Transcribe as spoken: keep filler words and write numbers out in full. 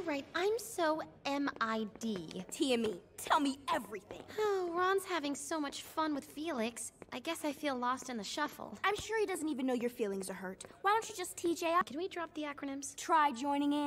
right, I'm so M I D. T M E, tell me everything. Oh, Ron's having so much fun with Felix. I guess I feel lost in the shuffle. I'm sure he doesn't even know your feelings are hurt. Why don't you just T J out? Can we drop the acronyms? Try joining in.